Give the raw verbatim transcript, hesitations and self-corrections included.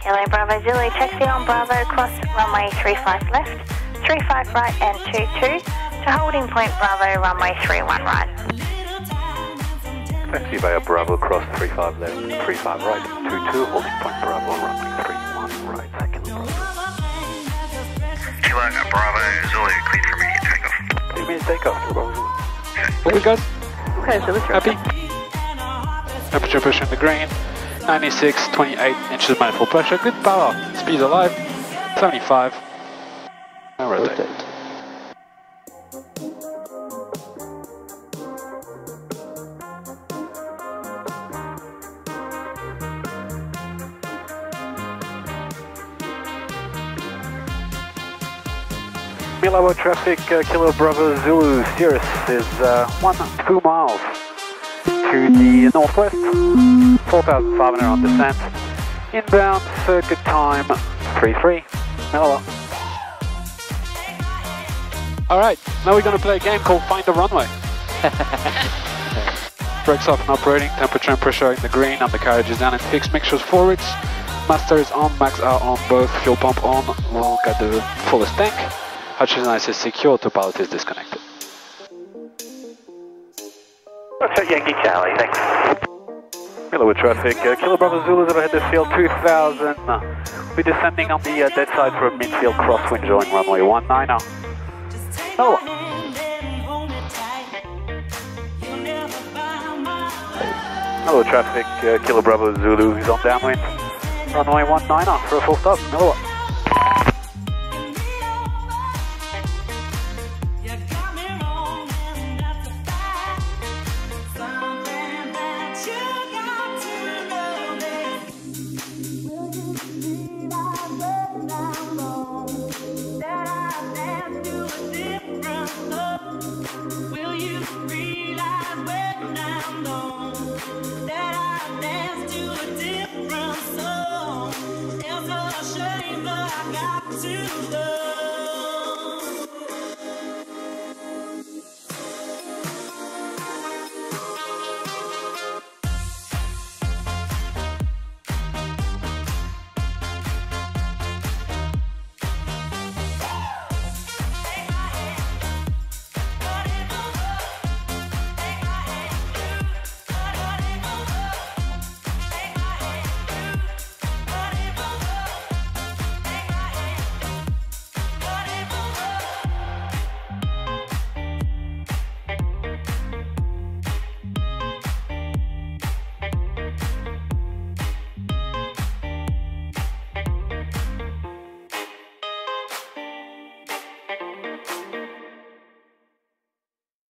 Kilo Bravo Zulu, taxi on Bravo, cross runway three five left, three five right and two two to holding point Bravo, runway three one right. Taxi via Bravo, cross three five left, three five right, two two, holding point Bravo, runway three one right, second Bravo. Kilo Bravo Zulu, cleared for immediate takeoff. Two minutes takeoff, Bravo Zulu. Okay, guys. Okay, so let's Happy? Temperature pressure in the green, ninety-six, twenty-eight inches manifold pressure, good power, speed's alive, seventy-five, and rotate. rotate. Milawa traffic, uh, Kilo Bravo Zulu, Cirrus is uh, one, two miles to the northwest, four thousand five hundred on descent, inbound, circuit time, three three, Milawa. Alright, now we're going to play a game called Find the Runway. Brakes off and operating, temperature and pressure in the green, undercarriage is down and fixed, mixtures forwards, master is on, max are on both, fuel pump on, we'll get the fullest tank, hatch is nice is secure, autopilot is disconnected. That's at Yankee Charlie, thanks. Milawa traffic, uh, Kilo Bravo Zulu is overhead the field two thousand. Uh, we're descending on the uh, dead side for a midfield crosswind join runway one nine zero. Milawa. Milawa traffic, uh, Kilo Bravo Zulu is on downwind. Runway one nine zero for a full stop, Milawa.